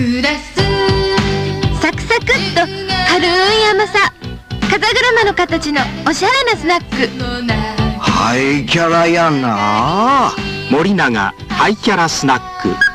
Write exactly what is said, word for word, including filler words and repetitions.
サクサクっと軽い甘さ、風車の形のおしゃれなスナック。 ハイキャラやな。 森永ハイキャラスナック。